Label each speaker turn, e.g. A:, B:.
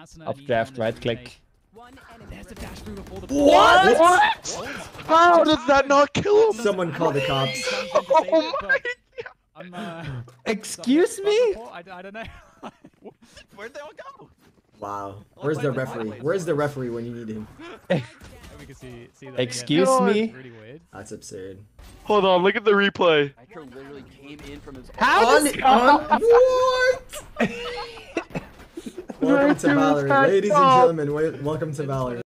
A: Updraft, right click.
B: There's the dash through before the
C: What? How does that not kill him?
D: Someone call the cops.
C: Oh my!
A: Excuse me?
B: I don't know.
E: Where'd they all go?
D: Wow. Where's the referee? Where's the referee when you need him?
B: We can see that
A: Excuse
B: again.
A: me?
B: Really weird.
D: That's absurd.
C: Hold on, look at the replay.
E: Nitro literally came in from his.
A: How does...
D: What? Welcome to Valorant, ladies and gentlemen. Welcome to Valorant.